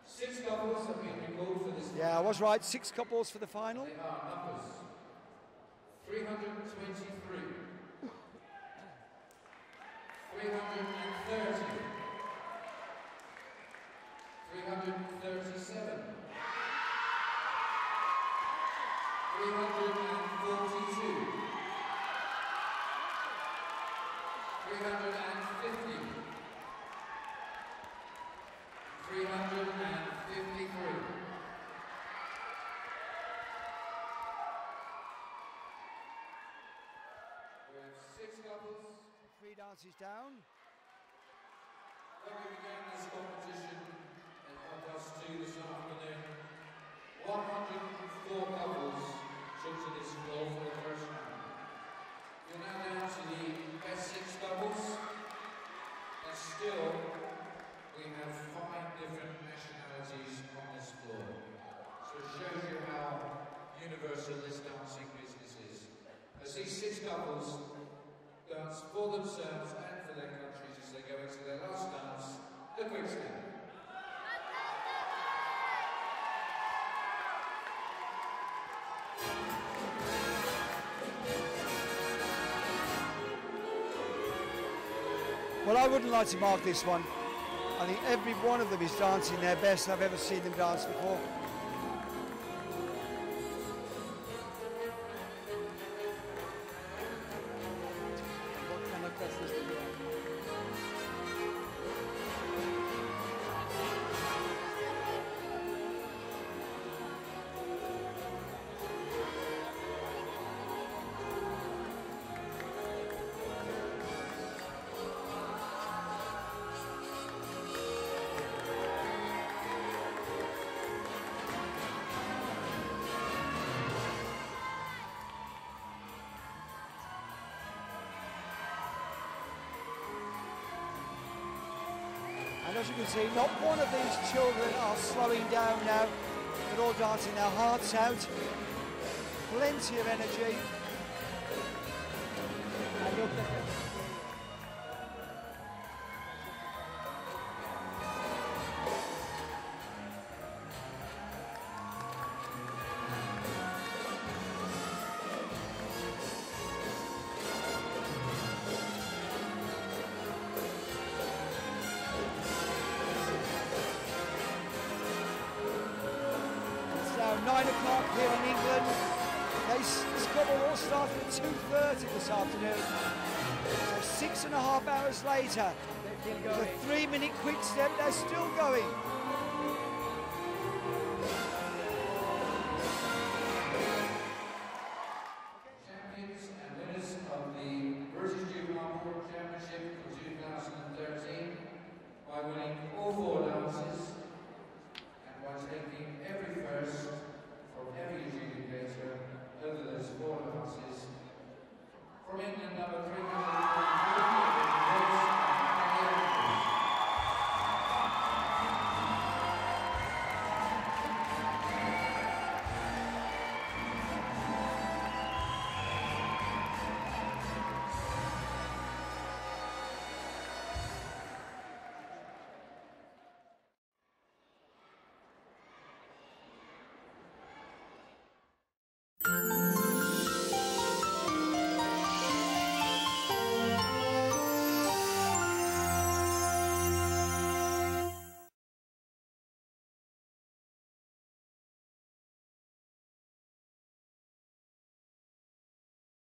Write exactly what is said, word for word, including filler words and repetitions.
Six couples have been recalled for this. Yeah, I was right. Six couples for the final. They are numbers three hundred twenty-three, three hundred thirty, three hundred thirty-seven, three hundred forty-two, three hundred fifty, three hundred fifty-three. We have six couples. Three dances down. When we began this competition at half past two this afternoon, one hundred four couples took to this floor for the first round. We're now down to the best six couples, and still we have five different nationalities on this floor. So it shows you how universal this dancing business is. As these six couples dance for themselves and for their countries as they go into their last dance, the quick step. Well, I wouldn't like to mark this one. I think every one of them is dancing their best I've ever seen them dance before. And as you can see, not one of these children are slowing down now. They're all dancing their hearts out. Plenty of energy. And look at them. Nine o'clock here in England. They, this couple all started at two thirty this afternoon. So six and a half hours later, with a three minute quick step, they're still going.